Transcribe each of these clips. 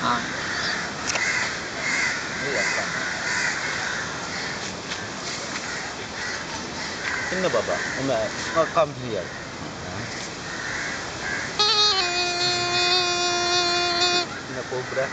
Ah. Inna Baba, come here. Inna Cobra.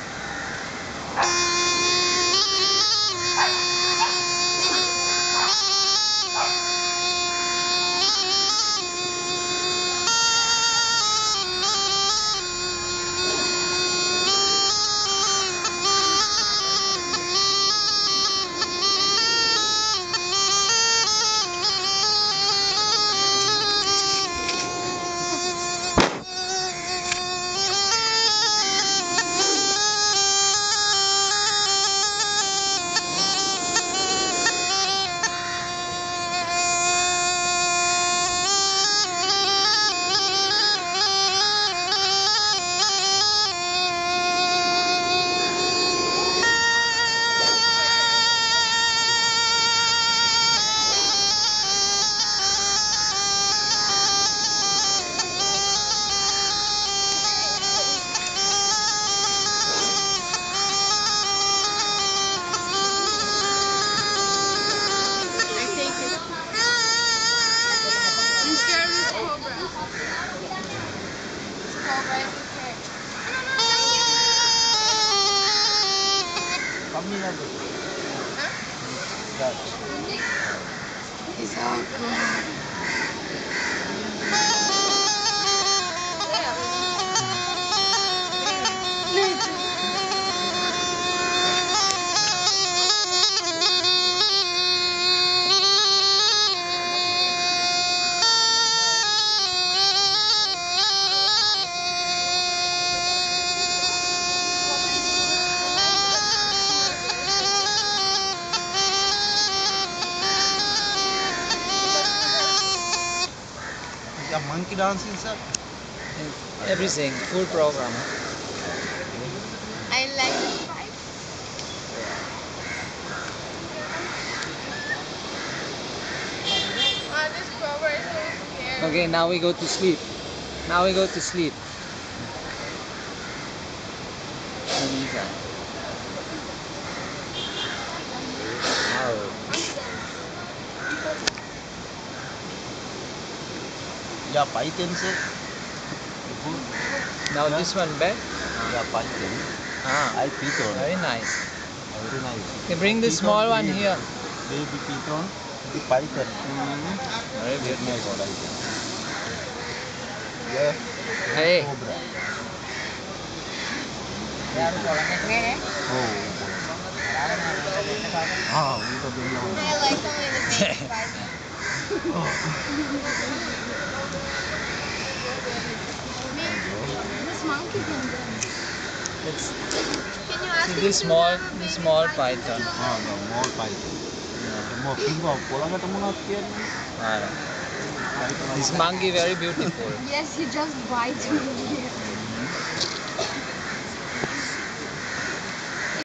It's all cool. Monkey dancing, sir? Everything, full program. I like the fight. This Cobra is so scared. Okay, now we go to sleep. Now we go to sleep. Yeah, python, sir. Now this one back. Yeah, python. Ah, I python. very nice. Very nice. Okay, bring the small one here. Baby python, the python. Very beautiful. Yeah. Hey. Cobra. Oh. I like only the baby python. This monkey can do. It's Can you ask this small python. No, more python. More pingo. This monkey very beautiful. Yes, he just bites me here.